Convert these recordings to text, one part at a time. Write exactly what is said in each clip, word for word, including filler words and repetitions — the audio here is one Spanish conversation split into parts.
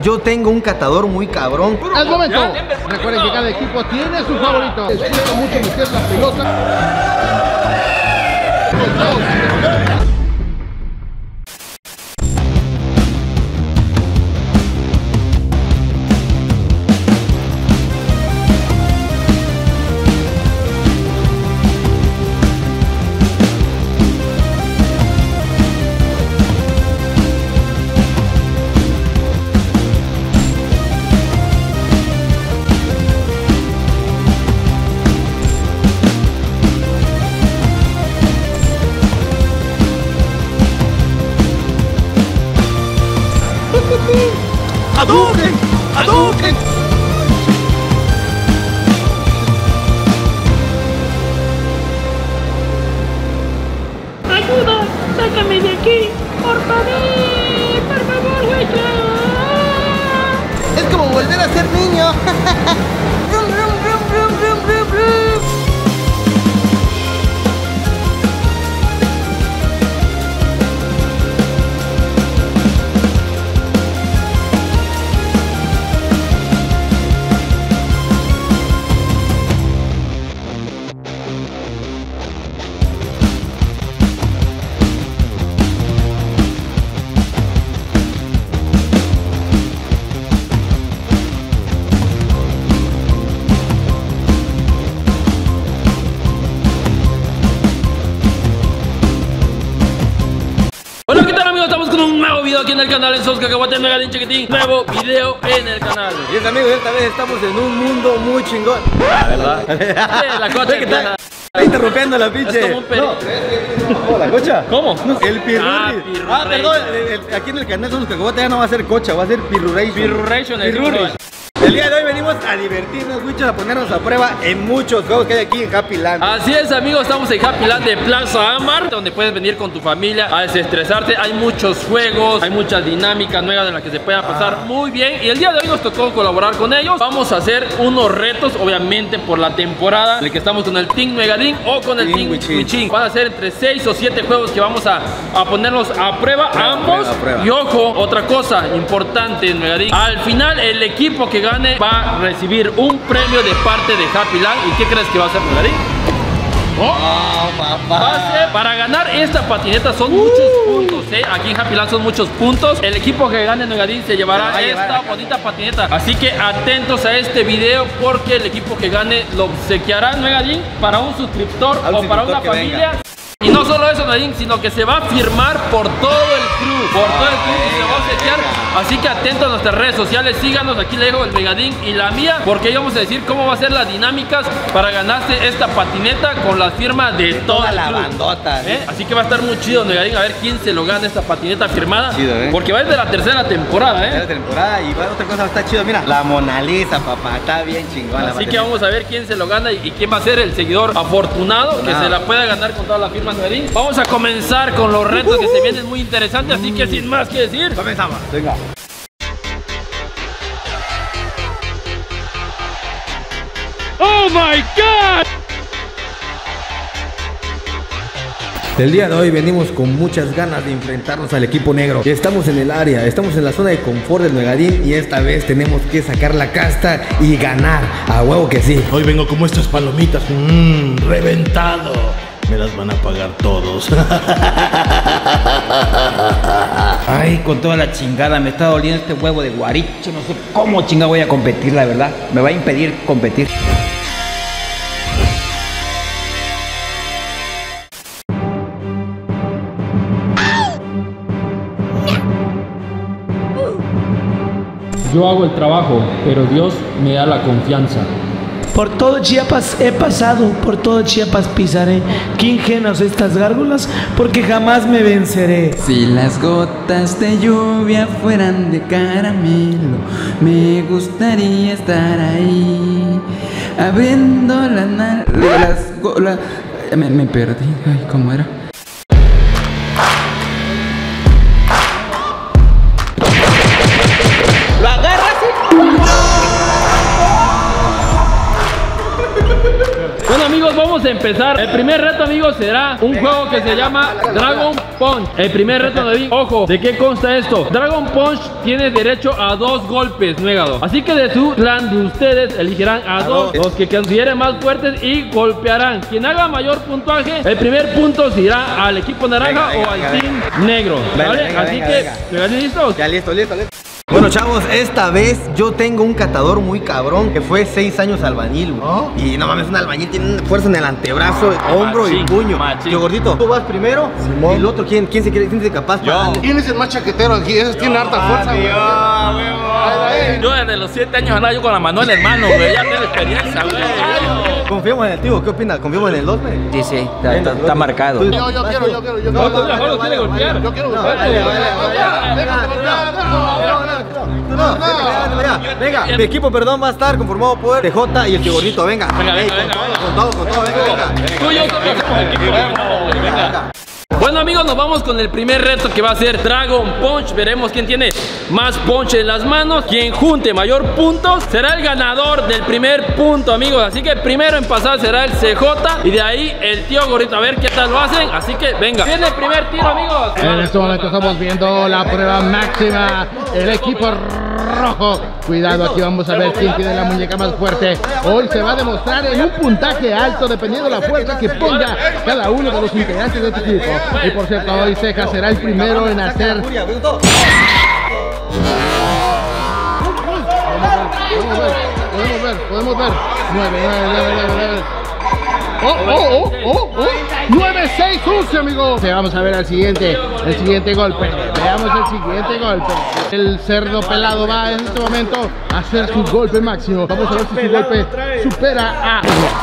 Yo tengo un catador muy cabrón. ¡Es momento! Recuerden que cada equipo tiene su favorito. Disfruta mucho meter la pelota. ¡Hadouken! ¡Hadouken! ¡Ayuda! ¡Sácame de aquí! ¡Por favor! ¡Por favor, güey! Es como volver a ser niño. Rum, rum, rum, rum, rum, rum, rum. Hola, ¿qué tal, amigos? Estamos con un nuevo video aquí en el canal en Sos Cacahuate Megadín Chiquitín. Nuevo video en el canal. Y es, amigos, esta vez estamos en un mundo muy chingón. ¿Verdad? Sí, la cocha ¿Qué empieza. tal? Está interrumpiendo la pinche. Es como un perro. No, la cocha. ¿Cómo? El pirurri. Ah, Ah, pirurri. perdón. el- el- aquí en el canal Sos los Cacahuates ya no va a ser cocha, va a ser pirurration. Pirurration, el Pirurri. pirurri. El día de hoy venimos a divertirnos, muchos, a ponernos a prueba en muchos juegos que hay aquí en Happy Land. Así es, amigos, estamos en Happy Land de Plaza Ámbar, donde puedes venir con tu familia a desestresarte. Hay muchos juegos, hay muchas dinámicas nuevas en las que se pueda pasar Ah. muy bien. Y el día de hoy nos tocó colaborar con ellos. Vamos a hacer unos retos, obviamente por la temporada en el que estamos con el Team Megadín o con el Team Team Wichin. Wichin. Van a ser entre seis o siete juegos que vamos a, a ponerlos a prueba, Prueba, ambos. prueba, prueba. Y ojo, otra cosa importante en Megadín. Al final, el equipo que gane va a recibir un premio de parte de Happy Land. ¿Y qué crees que va a hacer Megadín? Oh, papá. Va a ser- para ganar esta patineta son muchos puntos, ¿eh? Aquí en Happy Land son muchos puntos. El equipo que gane en Megadín se llevará Se va a llevar esta acá. bonita patineta. Así que atentos a este video porque el equipo que gane lo obsequiará en Megadín para un suscriptor A un o para suscriptor una que familia. venga. Y no solo eso, Nadine, sino que se va a firmar por todo el crew. Por todo el crew y se va a obsequiar. Así que atentos a nuestras redes sociales. Síganos, aquí le dejo el Megadín y la mía, porque ahí vamos a decir cómo va a ser las dinámicas para ganarse esta patineta con la firma de todo Toda el la crew. bandota. ¿Eh? Así que va a estar muy chido, Megadín, a ver quién se lo gana esta patineta firmada. Chido, ¿eh? Porque va desde la tercera temporada, La ¿eh? temporada y va, otra cosa está chido, mira. La Mona Lisa, papá, está bien chingona. Así que vamos a ver quién se lo gana y, y quién va a ser el seguidor afortunado que Nada. se la pueda ganar con todas las firmas de Megadín. Vamos a comenzar con los retos que se vienen muy interesantes, así que sin más que decir, Comenzamos. Venga. ¡Oh my God! El día de hoy venimos con muchas ganas de enfrentarnos al equipo negro. Estamos en el área, estamos en la zona de confort del Megadín y esta vez tenemos que sacar la casta y ganar. A huevo que sí. Hoy vengo como estas palomitas, mmm, reventado. Me las van a pagar todos. Ay, con toda la chingada, me está doliendo este huevo de guaricho. No sé cómo chingada voy a competir, la verdad. Me va a impedir competir. Yo hago el trabajo, pero Dios me da la confianza. Por todo Chiapas he pasado, por todo Chiapas pisaré. Qué ingenuas estas gárgolas, porque jamás me venceré. Si las gotas de lluvia fueran de caramelo, me gustaría estar ahí, abriendo las na- las go- la- me, me perdí, ay, ¿cómo era? ¿Lo agarras? Bueno, amigos, vamos a empezar. El primer reto, amigos, será un juego que se llama Dragon Punch. El primer reto, David, ojo, ¿de qué consta esto? Dragon Punch tiene derecho a dos golpes, Megado. Así que de su clan de ustedes elegirán a dos, los que consideren más fuertes y golpearán. Quien haga mayor puntuaje, el primer punto se irá al equipo naranja venga, venga, o al venga, team venga. negro. Venga, ¿Vale? venga, Así venga, que, venga. ¿listos? Ya listo, listo, listo. Bueno, chavos, esta vez yo tengo un catador muy cabrón que fue seis años albañil, ¿oh? Y no mames, un albañil tiene fuerza en el antebrazo, hombro machín, y puño. Machín. Tío Gordito, tú vas primero. Simón. Y el otro, ¿quién? ¿Quién se quiere? ¿Quién se capaz? Yo. ¿Quién es el más chaquetero aquí? Ese tiene harta fuerza, güey. Yo desde los siete años andaba yo con la Manuel, hermano, güey. Ya tengo experiencia, güey. Confiamos en el tío, ¿qué opinas? ¿Confiamos en el dos, güey? Sí, sí, está, está, está marcado. Yo, yo quiero, yo quiero, yo quiero. No, no, no, no, quiere golpear. Yo quiero golpear. Venga, mi equipo, perdón, va a estar conformado por T J y el tío Gordito, venga. Venga, venga, con todo, con todo, venga, venga. Tú y yo somos equipo. Venga. Bueno, amigos, nos vamos con el primer reto que va a ser Dragon Punch. Veremos quién tiene más punch en las manos. Quien junte mayor puntos será el ganador del primer punto, amigos. Así que primero en pasar será el C J y de ahí el tío Gordito. A ver qué tal lo hacen. Así que venga. Viene el primer tiro, amigos. En este momento estamos viendo la prueba máxima. El equipo rojo. Cuidado, aquí vamos a ver quién tiene la muñeca más fuerte. Hoy se va a demostrar en un puntaje alto dependiendo de la fuerza que ponga cada uno de los integrantes de este equipo. Y por cierto, hoy Ceja será el primero en hacer... Podemos ver, podemos ver, podemos ver. nueve, nueve, nueve, nueve. Oh, oh, oh, oh, oh. nueve, seis, once, amigos. Vamos a ver al siguiente, el siguiente golpe. Veamos el siguiente golpe. El cerdo pelado va en este momento a hacer su golpe máximo. Vamos a ver si su golpe supera a...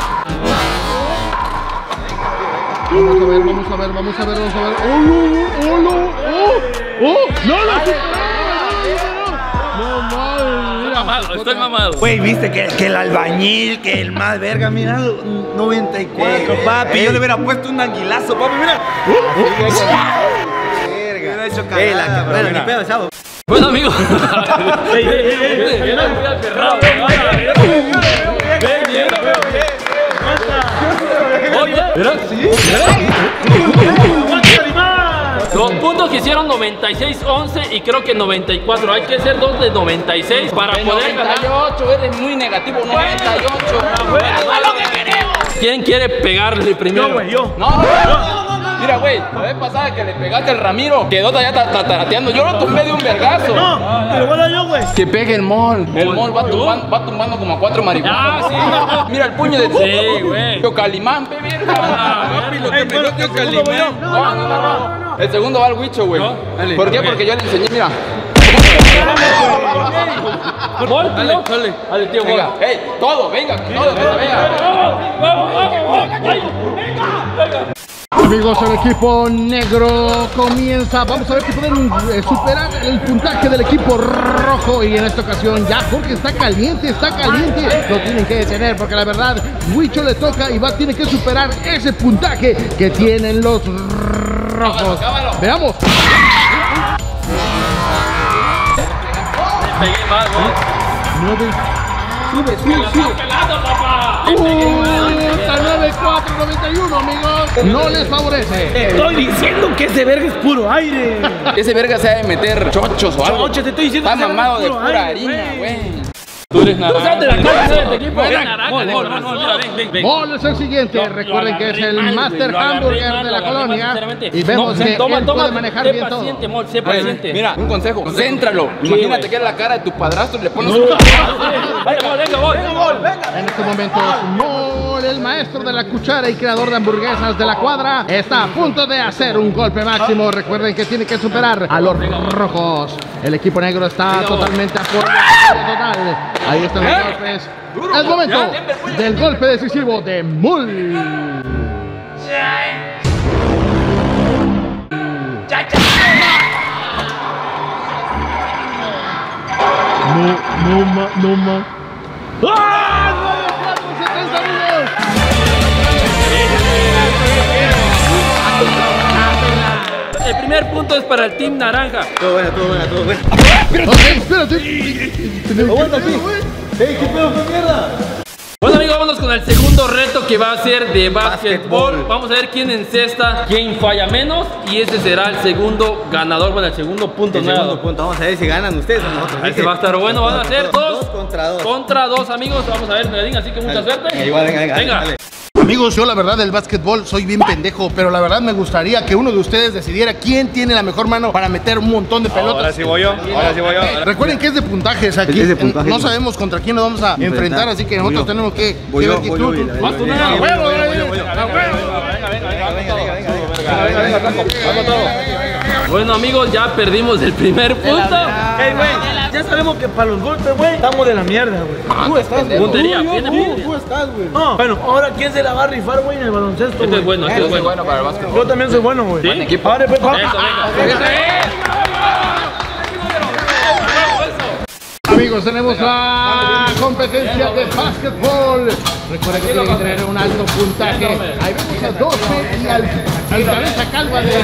Vamos a ver, vamos a ver, vamos a ver, vamos a ver. ¡Oh, oh, oh, no! ¡Oh! ¡Oh! ¡No lo supera! ¡No, madre! Mira, mamado, estoy mamado. Güey, viste que, que el albañil, que el más verga, mira, noventa y cuatro, papi. Ey. Yo le hubiera puesto un anguilazo, papi, mira. Uh, uh, verga. Hubiera hecho cagada. Bueno, ni pedo, chavo. Bueno, amigos. ¡Ey, ey, ey! ¡Ey, ey! Oye, ¿verdad? Sí. Los puntos que hicieron noventa y seis, once y creo que noventa y cuatro. Hay que ser dos de noventa y seis para poder ganar. noventa y ocho, eres muy negativo. noventa y ocho. ¡Es lo que queremos! ¿Quién quiere pegarle primero? Yo, güey, yo. No, no, no. Mira, güey, la vez pasada que le pegaste al Ramiro, quedó allá tatarateando. Yo lo tumbé de un vergazo. No, pero bueno yo, güey. Que pegue el mol. El mol va tumbando, va tumbando como a cuatro marihuanas. Ah, sí. Mira el puño de... Sí, güey. Yo Calimán, pe, verga. Papi, lo que me dio que Calimán. No, no, no, no. El segundo va al Huicho, güey. ¿Por qué? Porque yo le enseñé, mira. Gol, dale, dale. Dale, tío, gol. Venga, ey, todo, venga, todo, que se vea. Amigos, el equipo negro comienza. Vamos a ver si pueden eh, superar el puntaje del equipo rojo. Y en esta ocasión ya Jorge está caliente, está caliente. Lo tienen que detener porque la verdad Huicho le toca y va, tiene que superar ese puntaje que tienen los rojos. Veamos. Pegué más, güey. nueve. Sube, sube, sube. nueve cuatro noventa y uno, amigos. No les favorece. Estoy diciendo que ese verga es puro aire. Ese verga se ha de meter chochos o algo. Chocho, te estoy diciendo Está que ese mamado de verga es puro pura aire, harina, güey. Tú eres naranja. Tú sabes de la cara de este equipo. Ven, Eres naranja, gol, negro. gol, gol, Mira, ven, ven, ven. Gol es el siguiente. Recuerden que es el Master Hamburger de la colonia. Y vemos que él puede manejar bien todo. Sé paciente, Mol, sé paciente. Mira, un consejo, céntralo. Imagínate que es la cara de tu padrastro y le pones un... Venga, gol, venga, gol. En este momento, Mol, el maestro de la cuchara y creador de hamburguesas de la cuadra, está a punto de hacer un golpe máximo. Recuerden que tiene que superar a los rojos. El equipo negro está totalmente a por total. Ahí están los golpes. Es momento del golpe decisivo de Mol. No, no, ma, no, ma. ¡Ah! nueve cuatro setenta, amigos. El primer punto es para el team naranja. Todo bueno, todo bueno, todo bueno. Ok, espérate. Aguanta, sí. ¡Ey, qué pedo, qué mierda! Bueno amigos, vámonos con el segundo reto que va a ser de básquetbol. Vamos a ver quién encesta, quién falla menos. Y ese será el segundo ganador, bueno, el segundo punto. El segundo punto, vamos a ver si ganan ustedes o nosotros. Este va a estar bueno, van a ser dos, dos contra dos. Contra dos amigos, vamos a ver, Megadín, así que mucha suerte. Venga, igual, venga, venga. Venga. Dale. Amigos, yo la verdad del básquetbol soy bien pendejo, pero la verdad me gustaría que uno de ustedes decidiera quién tiene la mejor mano para meter un montón de pelotas. Ahora sí voy yo, ahora sí voy yo. Recuerden que es de puntajes aquí, Es de puntajes. no sabemos contra quién nos vamos a enfrentar, así que nosotros tenemos que, Voy que yo, ver que voy tú, yo, tú- voy yo, vas tú, voy yo, nada, voy yo, huevo, voy yo, ahí, voy yo, voy yo. a huevo. Bueno amigos, ya perdimos el primer punto. Ey, güey, ya sabemos que para los golpes, güey, estamos de la mierda, güey. Tú estás, güey. Puntería, Tú, yo, viene tú, puntería. tú estás, güey. No, bueno, ahora ¿quién se la va a rifar, güey, en el baloncesto, Este güey? es bueno, este es bueno. Bueno para el básquetbol. Yo también soy bueno, güey. ¿Sí? Buen equipo. Ahora, pues, va. Eso, venga. Amigos, tenemos la competencia de básquetbol. Recuerden que tienen que tener un alto puntaje. Ahí vemos a doce y al, al cabeza calva de...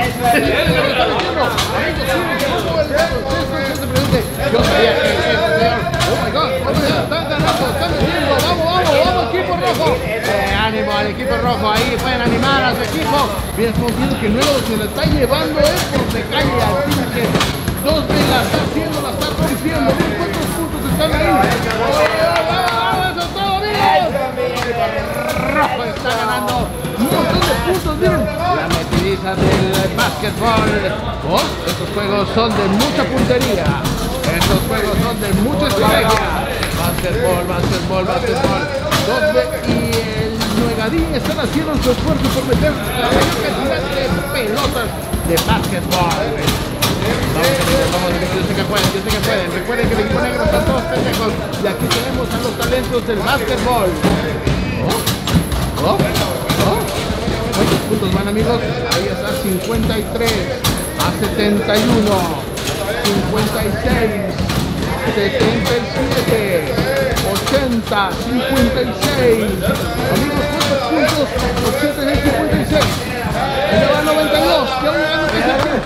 Yo sabía que el señor... Oh my God, están ganando, están metiendo. Vamos, vamos, vamos, equipo rojo. Eh, ánimo al equipo rojo, ahí pueden animar a su equipo. Bien, estamos viendo que luego se lo está llevando es por de calle al fin que dos de la está haciendo, la está rompiendo. ¿Cuántos puntos están ahí? ¡Vamos, eso es todo, amigos! Rojo está ganando un montón de puntos, miren. La metidiza del básquetbol. Oh, estos juegos son de mucha puntería. Estos juegos son de mucha estrategia. Básquetbol, básquetbol, básquetbol. Donde y el Nuegadín están haciendo su esfuerzo por meter la mayor cantidad de pelotas de básquetbol. Vamos, amigos, vamos, amigos, yo sé que pueden, yo sé que pueden. Recuerden que el equipo negro están todos pendejos. Y aquí tenemos a los talentos del básquetbol. Oh, oh, oh. ¿Cuántos puntos van, amigos? Ahí está, cincuenta y tres a setenta y uno, cincuenta y seis, setenta y siete, ochenta, cincuenta y seis. Amigos, ¿cuántos puntos? ochenta y seis, cincuenta y seis. Ahí va noventa y dos. ¿Qué voy a ganar?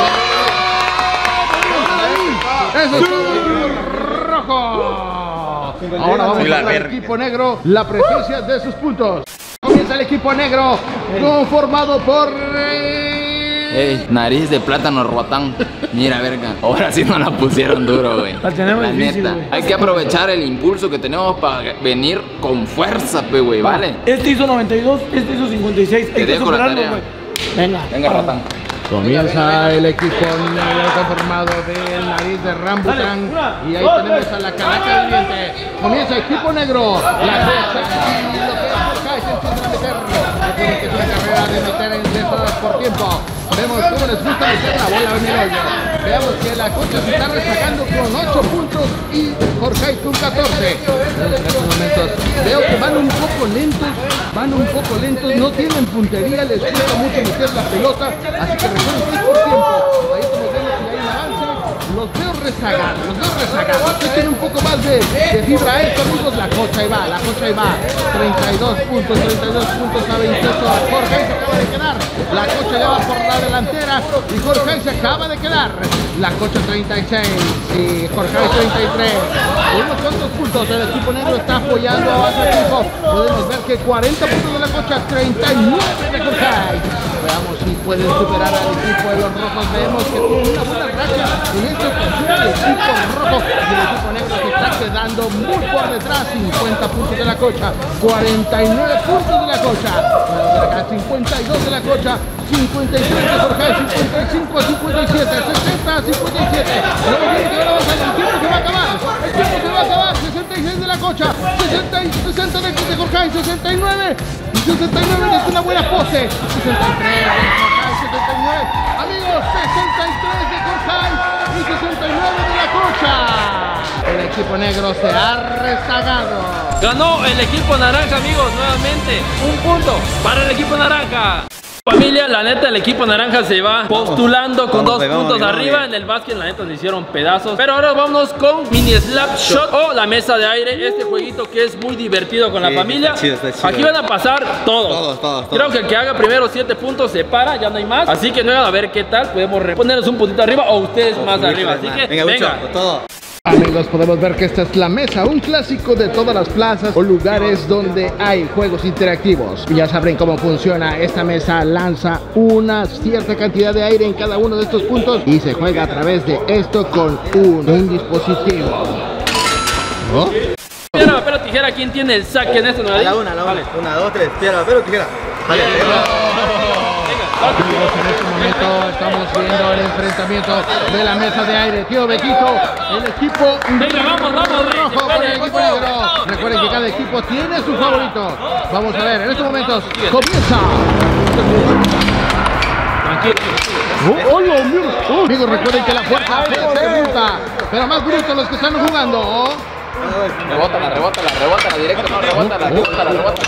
¡Eso es todo! ¡Rojo! Ahora vamos a ver al equipo negro la presencia de sus puntos. Comienza el equipo negro conformado por... Ey, nariz de plátano rotán. Mira, verga. Ahora sí nos la pusieron duro, güey. La tenemos La difícil, neta. güey. Hay que aprovechar el impulso que tenemos para venir con fuerza, pe, güey, ¿vale? Este hizo noventa y dos, este hizo cincuenta y seis. Hay que dejo la superarlo, tarea. güey. Venga. Venga, ratán. Comienza el equipo negro conformado del nariz de Rambutan. Y ahí tenemos a la calaca del diente. Comienza equipo negro. La derecha y lo que es por acá se empiezan a meter. Recuerden que es una carrera de meter en diez horas por tiempo. Vemos cómo les gusta meter la bola en el hoyo. Veamos que la Concha se está rezagando con ocho puntos y Jorge con catorce. En estos momentos veo que van un poco lentos, van un poco lentos, no tienen puntería, les cuesta mucho meter la pelota, así que recuerden que es por tiempo. Ahí como vemos que hay un avance, los veo rezagados, los veo rezagados. Que tiene un poco más de, de fibra esto, amigos. La Concha ahí va, la Concha ahí va. treinta y dos puntos, treinta y dos puntos a veintiocho. Jorge se acaba de quedar. La Concha ya va por la delantera y Jorge se acaba de quedar. La Concha treinta y seis y Jorge treinta y tres. Unos cuantos puntos, el equipo negro está apoyando a su equipo. Podemos ver que cuarenta puntos de la Concha, treinta y nueve de Jorge. Veamos si pueden superar al equipo de los rojos. Vemos que tiene una buena racha en esta ocasión el equipo rojo y el equipo negro se está quedando muy por detrás. cincuenta puntos de la Concha, cuarenta y nueve puntos de la Concha, cincuenta y dos de la Concha, cincuenta y tres de Jorge, cincuenta y cinco a cincuenta y siete, sesenta a cincuenta y siete. Luego viene que ahora va a salir, el tiempo se va a acabar, el tiempo se va a acabar. Sesenta y seis de la Concha, sesenta y sesenta de Jorge, sesenta y nueve y sesenta y nueve es una buena pose. sesenta y tres de Jorge, sesenta y nueve. Amigos, sesenta y tres de Jorge y sesenta y nueve de la Concha. El equipo negro se ha rezagado. Ganó el equipo naranja, amigos, nuevamente. Un punto para el equipo naranja. Familia, la neta, el equipo naranja se va postulando con dos puntos arriba. En el básquet, la neta, se hicieron pedazos. Pero ahora vámonos con Mini Slap Shot o la mesa de aire. Este jueguito que es muy divertido con la familia. Está chido, está chido. Aquí van a pasar todos. Todos, todos, Creo todos. que el que haga primero siete puntos se para, ya no hay más. Así que no, a ver qué tal. Podemos ponernos un puntito arriba o ustedes más arriba. Así que Venga, venga. mucho, todo. Amigos, podemos ver que esta es la mesa, un clásico de todas las plazas o lugares donde hay juegos interactivos. Y ya sabrán cómo funciona. Esta mesa lanza una cierta cantidad de aire en cada uno de estos puntos y se juega a través de esto con un, un dispositivo. ¿Oh? Piedra, papel o tijera, ¿quién tiene el saque en esto? ¿No? A la una, a la una. Vale. Una, dos, tres. Piedra, papel o tijera. Vale. Amigos, en este momento estamos viendo el enfrentamiento de la mesa de aire. Tío Bequito, el equipo Venga, vamos, vamos, rojo con el equipo negro. Recuerden que cada equipo tiene su favorito. Vamos a ver, en estos momentos comienza. Tranquilo. Oh, hola, amigos. Oh, amigos, recuerden que la fuerza se bruta, pero más brutos los que están jugando. Oh. Rebótala, rebótala, rebótala, directo, no, rebótala, rebótala, rebótala.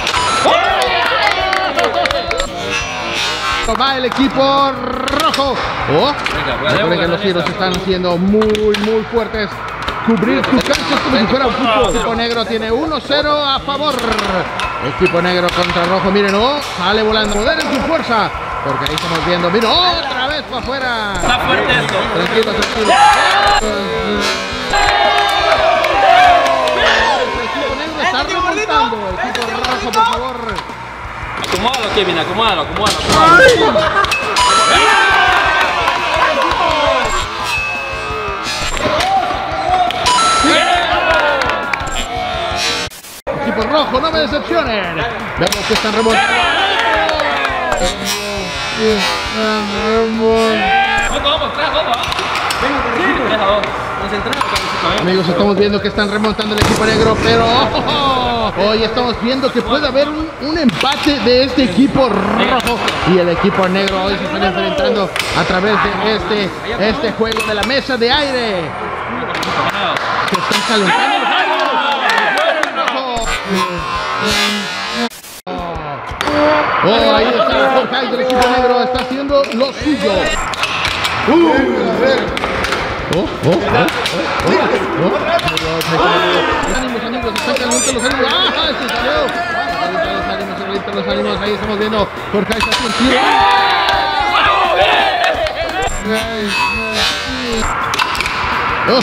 Va el equipo rojo. Oh, recuerden que los tiros están siendo muy, muy fuertes. Cubrir tu cancha es como si fuera un fútbol. El equipo negro tiene uno cero a favor. Equipo negro contra rojo. Miren, oh, sale volando. Poder en su fuerza. Porque ahí estamos viendo. Miren, otra vez para afuera. Está fuerte esto. Tranquilo, tranquilo. El equipo negro está remontando. El equipo rojo, por favor. Acomódalo, Kevin, acomódalo, acomódalo. acomódalo. Equipo rojo, no me decepcionen. Vemos que están remontando. Vamos, tres a dos. tres a dos. Amigos, estamos viendo que están remontando el equipo negro, pero oh, hoy estamos viendo que puede haber un, un empate de este equipo rojo y el equipo negro. Hoy se están enfrentando a través de este, este juego de la mesa de aire. Se están calentando los aires. Oh, ahí está Jorge del equipo negro, está haciendo lo suyo. Uh, a ver. Oh, oh, oh, oh, oh, oh. Los ánimos, amigos, están calientes los ánimos. ¡Ah! ¡Se salió! Ahorita los ánimos, ahorita los ánimos. Ahí estamos viendo Jorge está haciendo un tiro. Oh,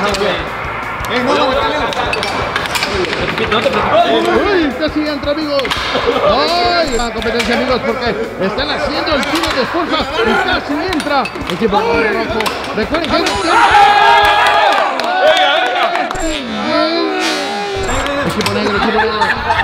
No te preocupes. ¡Uy! Casi entra, amigos. ¡Ay! La competencia, amigos, porque están haciendo el tiro de fuerza y casi entra. Equipo rojo. Recuerden que hay equipo negro, equipo negro.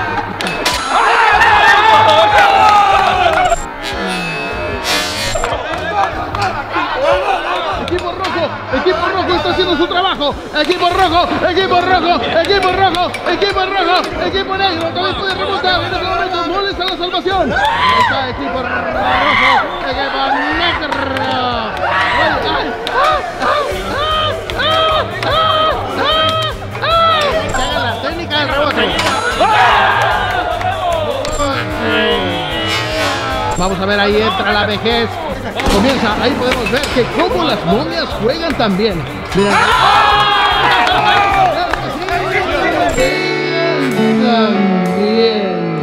Equipo rojo, equipo rojo está haciendo su trabajo. Equipo rojo, equipo rojo, equipo rojo, equipo rojo, equipo negro. También puede remontar. En este momento molesta la salvación. Está equipo rojo, equipo negro. Ay, ay, ay, ay, ay, ay. Haga la técnica del rebote. Vamos a ver, ahí entra la vejez. Comienza, ahí podemos ver que como las momias juegan también. Miren. También.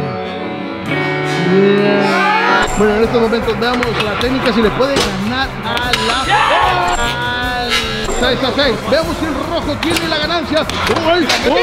Bueno, en estos momentos veamos la técnica si le puede ganar a la seis a seis. Veamos si el rojo tiene la ganancia. ¡Uy! ¡Uy!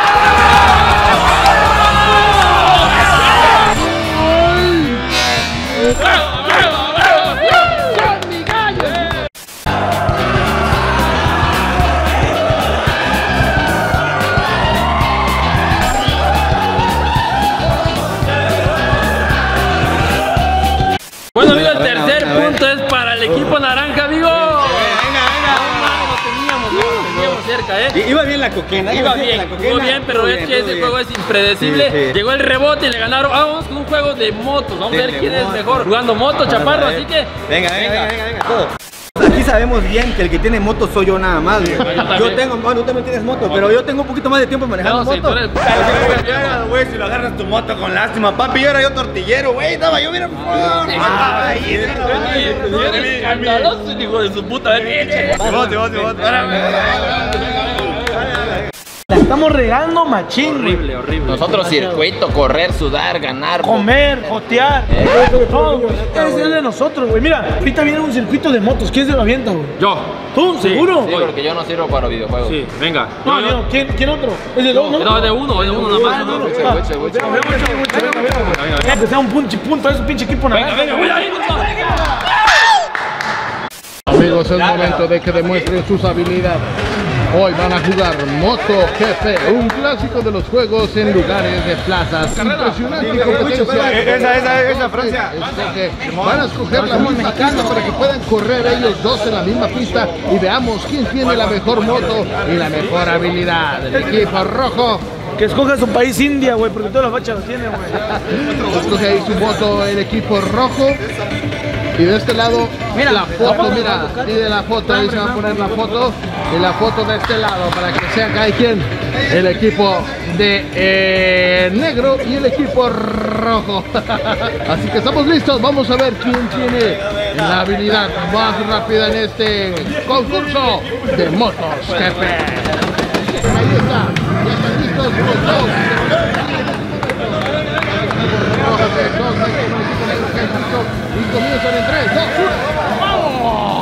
Bueno, amigos, el tercer punto es para el equipo naranja, amigo. Venga, venga. Lo teníamos, lo teníamos cerca, ¿eh? Iba bien la coquena. Iba bien, iba bien, pero es que ese juego es impredecible. Sí, sí. Llegó el rebote y le ganaron. Vamos con un juego de motos. Vamos a ver quién es mejor jugando moto, chaparro. Así que. Venga, venga, venga, venga, venga, todo. Aquí sabemos bien que el que tiene moto soy yo nada más, güey. Yo, yo tengo, bueno, tú también tienes moto, pero yo tengo un poquito más de tiempo manejando no, moto. Sí, güey, si lo agarras tu moto con lástima, papi, yo era yo tortillero, güey, estaba yo, mira, por favor. Ahí, escandaloso, hijo de su puta. Vote, vote, vote. estamos regando machín. Horrible, horrible. Nosotros circuito, correr, sudar, ganar, comer, jotear, eh, todo, güey. Es el de nosotros, güey. Mira, ahorita viene un circuito de motos. ¿Quién se lo avienta, güey? Yo. ¿Tú? Sí, ¿Seguro? Sí, porque yo no sirvo para videojuegos. Sí, venga. No, no, ¿quién, ¿quién otro? ¿Es de dos, no? No, de uno, de uno nada más. Wicho, Wicho, Wicho. Que sea un pinche punto, es un pinche equipo naranja. Venga, venga, voy a ir. Amigos, es momento de que demuestren sus habilidades. Hoy van a jugar Moto G P, un clásico de los juegos en lugares de plazas. Impresionante competencia. Esa, esa, esa, Francia. Escoge- Van a escoger la misma pista para que puedan correr ellos dos en la misma pista y veamos quién tiene la mejor moto y la mejor habilidad. El equipo rojo Que escoja su país India, güey, porque toda la facha lo tiene, güey. escoge ahí su moto el equipo rojo. Y de este lado, mira la foto, mira, pide la foto, ahí se va a poner la foto. Y la foto de este lado para que sea cada quien. El equipo de eh, negro y el equipo rojo. Así que estamos listos, vamos a ver quién tiene la habilidad más rápida en este concurso de motos G P. Ahí está, ya están listos los dos. Y comienzan en tres, dos, uno. ¡Vamos!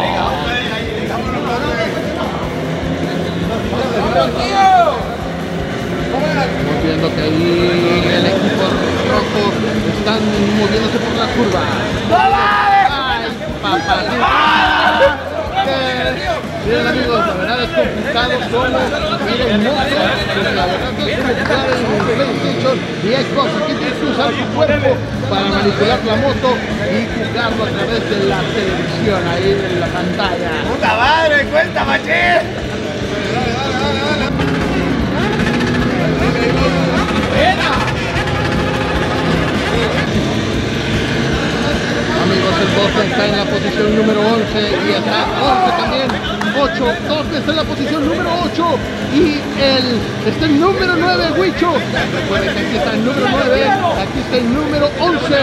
Estamos viendo que ahí el equipo rojo están moviéndose por la curva. ¡Ay, papá! Miren amigos, la verdad es complicado solo ir en moto, porque la verdad es como jugar en PlayStation y Xbox. Aquí tienes que usar tu cuerpo para manipular la moto y jugarlo a través de la televisión, ahí en la pantalla. ¡Puta madre, cuenta, machín! Amigos, el Boston está en la posición número once y está once también, ocho, dos está en la posición número ocho y el, está el número nueve, Wicho. Recuerden que aquí está el número nueve, aquí está el número once.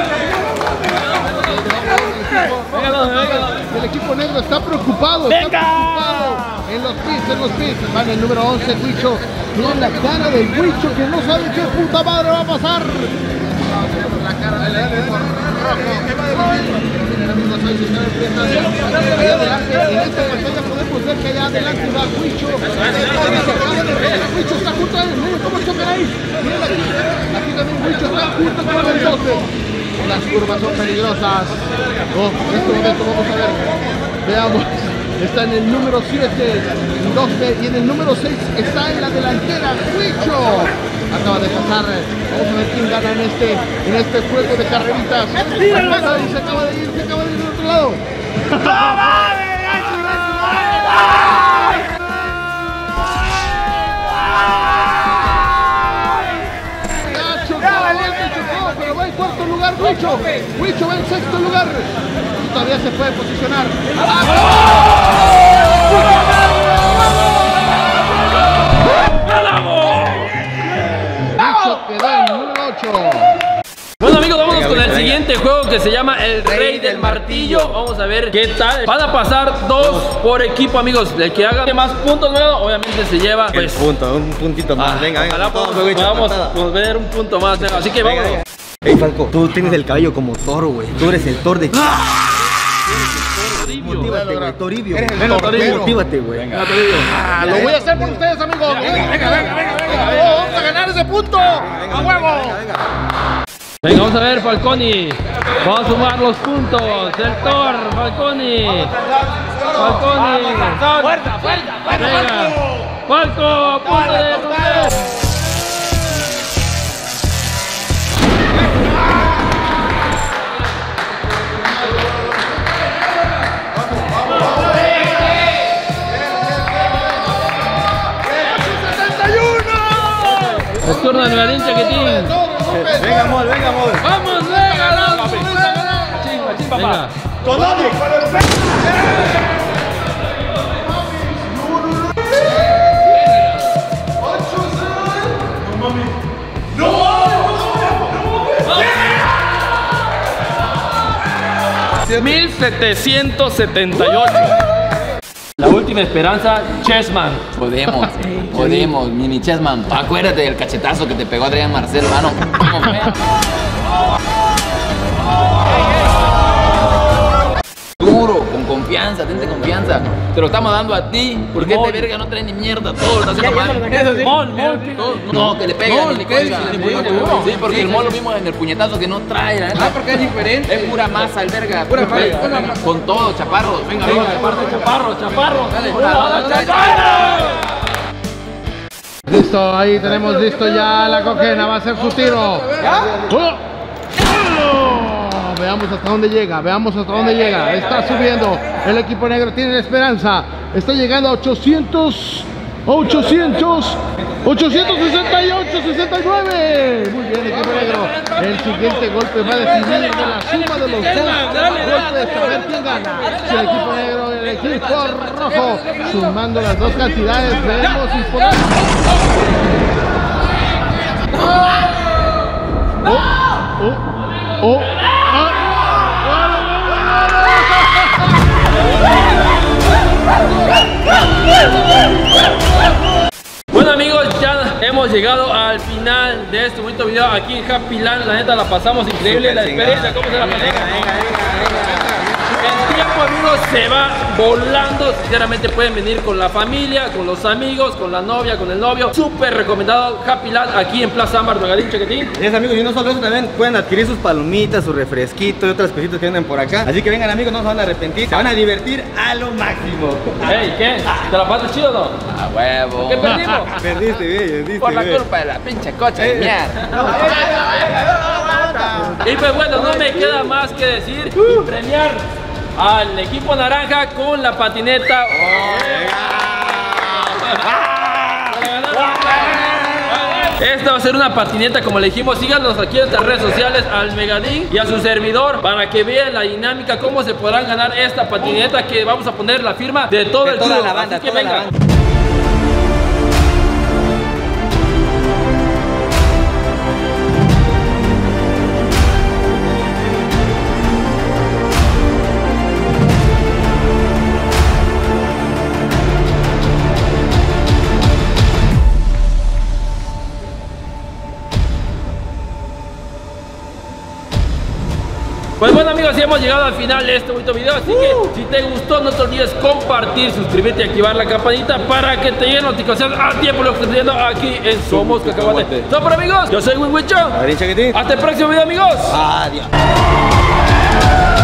El equipo negro está preocupado, está preocupado. En los pits, en los pits, van el número once, Wicho. Miren la cara del Wicho que no sabe qué puta madre va a pasar. La cara del equipo rojo. Miren amigos, ahí se están enfrentando. Allá adelante, en esta pantalla podemos ver que allá adelante va Wicho. Wicho está junto a él, miren cómo chocan ahí. Miren aquí, aquí también Wicho está junto con el doce. Las curvas son peligrosas. Oh, en este momento vamos a ver. Veamos. Está en el número siete, doce y en el número seis está en la delantera Wicho. Acaba de pasar. Vamos a ver quién gana en este, en este juego de carreritas. Ahí se acaba de ir, se acaba de ir del otro lado. Pero va en cuarto lugar Wicho. Wicho va en sexto lugar. Y todavía se puede posicionar. Wicho quedó en número ocho. Bueno amigos, vámonos con el siguiente juego que se llama El Rey del Martillo. Vamos a ver qué tal. Van a pasar dos por equipo, amigos. El que haga más puntos, bueno, obviamente se lleva pues, Un punto, un puntito más. ah, venga, venga. ojalá todo, podamos, Wicho, podamos patada. poder un punto más. Venga, así que Venga, vamos. venga. Ey, Falco, tú tienes el cabello como Thor, güey. Tú eres el Thor de... Motívate, güey, Toribio. Venga, Toribio. Motívate, güey. Ah, lo voy a hacer por ustedes, amigos. Venga, venga, venga, venga, venga. Vamos a ganar ese punto. A huevo. Venga, vamos a ver, Falconi. Vamos a sumar los puntos. El Thor, Falconi. Falconi. Fuerza, fuerza, Venga. Falco, punto de romper. Es turno de Nuegadín, Chaquetín. Venga, amor, venga, amor. ¡Vamos, venga! Venga. mil setecientos setenta y ocho. La última esperanza, Chessman. Podemos, podemos, mini Chessman. Acuérdate del cachetazo que te pegó Adrián Marcel, mano. ¿Cómo fue? Duro, con confianza, tente confianza. Te lo estamos dando a ti, porque este verga no trae ni mierda, todo lo está haciendo mal. Mol, mol. No, que le pega, ni le Sí, porque el mol lo vimos en el puñetazo que no trae. Ah, porque es diferente. Es pura masa el verga. Pura masa. Con todo, chaparro. Venga, venga, chaparro, chaparro. Dale, chaparro. Listo, ahí tenemos listo ya la coquena, va a ser su tiro. ¡Oh! Veamos hasta dónde llega, veamos hasta dónde llega. Está subiendo, el equipo negro tiene la esperanza. Está llegando a ochocientos, ochocientos, ochocientos sesenta y ocho, sesenta y nueve. Muy bien, equipo negro. El siguiente golpe va a definir de la suma de los dos golpes, a ver quién gana. Si el equipo negro o el equipo rojo, sumando las dos cantidades, vemos si podemos. Oh, oh, oh. Bueno amigos, ya hemos llegado al final de este bonito video aquí en Happy Land. La neta la pasamos increíble, la experiencia, cómo se la pasó. El tiempo amigos se va volando. Sinceramente pueden venir con la familia, con los amigos, con la novia, con el novio. Súper recomendado Happy Land aquí en Plaza Ámbar, Nuegadín, Chaquetín. Yes, amigos, y no solo eso, también pueden adquirir sus palomitas, su refresquito y otras cositas que venden por acá. Así que vengan amigos, no se van a arrepentir, se van a divertir a lo máximo. Hey, ¿qué? ¿Te la pasaste chido o no? A huevo. ¿Qué perdimos? Perdiste, bien, perdiste. Por la bien. culpa de la pinche coche de mierda. Y pues bueno, no me queda más que decir y premiar al equipo naranja con la patineta. Esta va a ser una patineta, como le dijimos. Síganos aquí en nuestras redes sociales, al Megadín y a su servidor, para que vean la dinámica, cómo se podrán ganar esta patineta, que vamos a poner la firma de todo de el toda club. la banda, Así que toda la vengan. banda. Pues bueno amigos, ya hemos llegado al final de este bonito video. Así que si te gustó, no te olvides compartir, suscribirte y activar la campanita para que te lleguen notificaciones al tiempo lo que estoy viendo aquí en Somos Cacahuate. No, pero amigos, yo soy Winwicho. Hasta el próximo video amigos. Adiós.